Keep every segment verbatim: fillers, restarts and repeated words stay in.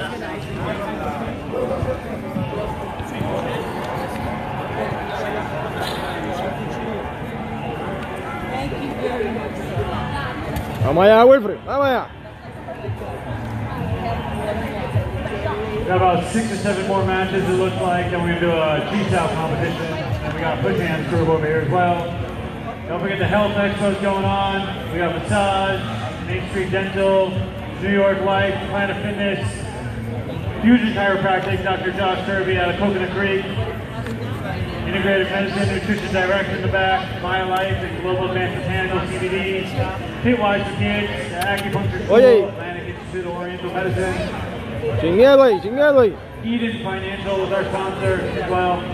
Vamos allá, Wilfred, vamos allá. We got about six or seven more matches, it looks like, and we're going to do a G-Towel competition. And we got a push hands group over here as well. Don't forget the health expos going on. We got massage, Main Street Dental, New York Life, Planet Fitness, Fusion Chiropractic, Doctor Josh Kirby out of Coconut Creek, Integrated Medicine, Nutrition Director in the back, My Life, and Global Advanced Botanical C B D, Pitwise for Kids, Acupuncture School, Oye. Atlantic Institute of Oriental Medicine. Sin miedo ahí, sin miedo ahí. Eden Financial was our sponsor as well.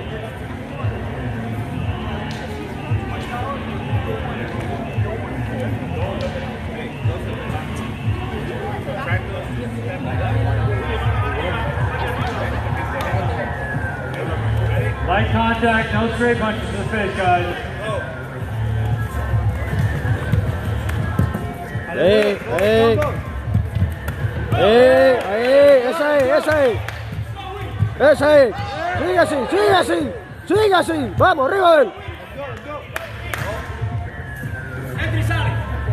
Light contact, no straight punches to the face, guys. Hey, hey. Hey, ahí, ese ahí, ese ahí. Ese ahí. Sigue así, sigue así. Sigue así. Vamos, arriba de él. Entra y sale.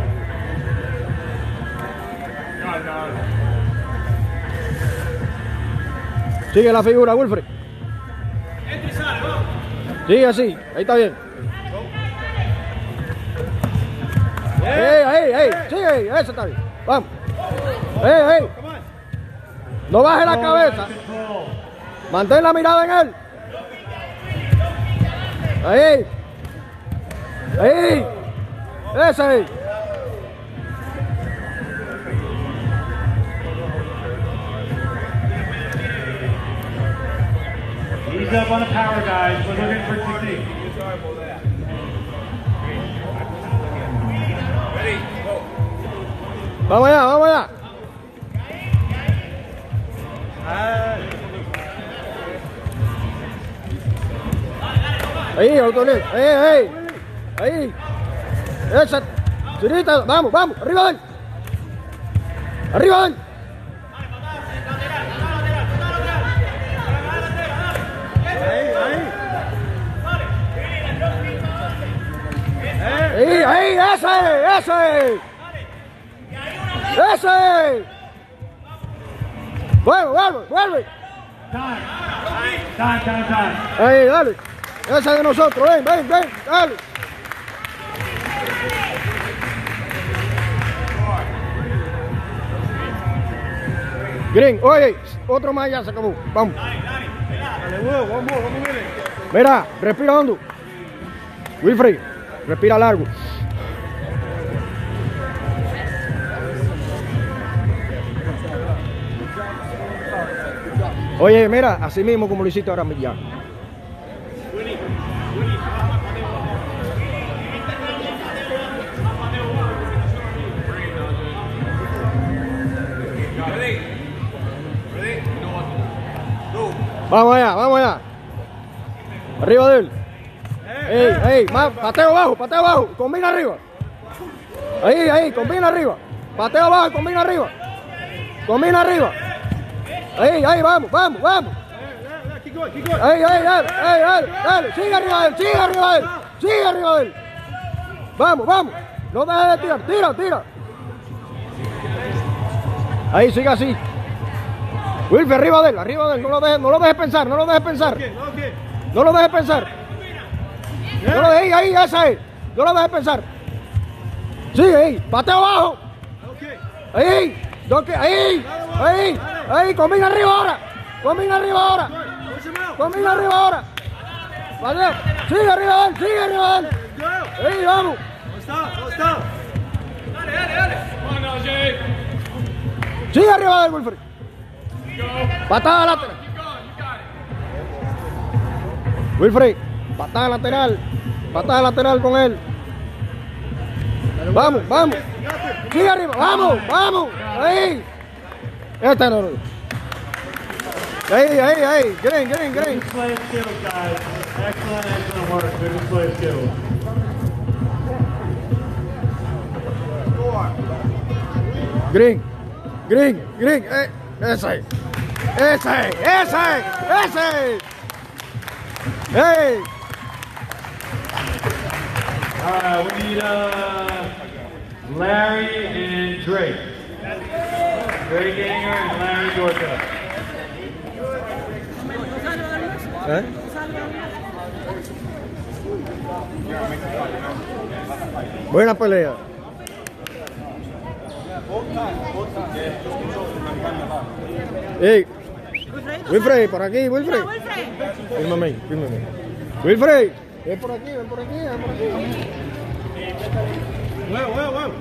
Sigue la figura, Wilfred. Entra y sale, vamos. Sigue así, ahí está bien. Hey, hey, hey, sigue ahí, ese está bien. Vamos. Hey, hey. No baje la cabeza. Mantén la mirada en él. Ahí. Ahí. Ese ahí. Ease up on the power, guys. We're looking for technique. Vamos allá, vamos allá. Ahí, autolito. Ahí, ahí. Ahí. Esa. Chirita, vamos, vamos. Arriba de él. Arriba de él. Ahí, ahí, ese, ese. ¡Ese! ¡Vuelve, vuelve, vuelve! Time. Time, time, time. Ahí, dale. Ese de nosotros, ven, ven, ven, dale. Green, oye, otro más ya se acabó. Vamos. Mira, respira hondo. Wilfred, respira largo. Oye, mira, así mismo como lo hiciste ahora ya. Vamos allá, vamos allá. Arriba de él. Ey, ey, más, pateo abajo, pateo abajo, combina arriba. Ahí, ahí, combina arriba. Pateo abajo, combina arriba. Combina arriba. Ahí, ahí, vamos, vamos, vamos. Ahí, ahí, dale, ahí, dale, dale. Sigue arriba de él, sigue arriba de él, sigue arriba de él. Vamos, vamos. No dejes de tirar, tira, tira. Ahí, sigue así. Wilfred, arriba de él, arriba de él. No lo dejes, no lo dejes pensar, no lo dejes pensar. No lo dejes pensar. No lo dejes, ahí, esa es. No lo dejes pensar. Sigue ahí, pateo abajo. Ahí, ahí, ahí, ahí, combina arriba ahora. Combina arriba ahora. Combina arriba ahora. Vale, sigue arriba de él, sigue arriba de él. Ahí, vamos. Dale, dale, dale. Bueno, Jay. Sigue arriba de él, Wilfred. Patada lateral. Wilfred, patada lateral. Patada lateral con él. Vamos, vamos. Sigue arriba, vamos, vamos. Ahí. Esta no. Ahí, ahí, ahí. Green, green, green. Good display of skills, guys. Excellent, excellent work. Good display of skills. Green, green, green. Eh. Ese. Ese. Ese. Ese. Hey. All right, we need uh, Larry and Drake. Drake Ganger and Larry Dorca. ¿Eh? Buena pelea. Hey, Wilfred, por aquí, Wilfred. Fírmame, fírmame. Wilfred, ven por aquí, ven por aquí, ven por aquí. Huevo, huevo, huevo.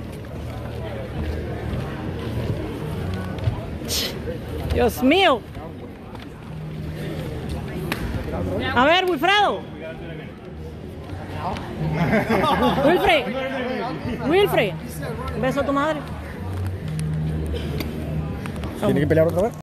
Dios mío. A ver, Wilfredo. Wilfred. Wilfred. Un beso a tu madre. ¿Tiene que pelear otra vez?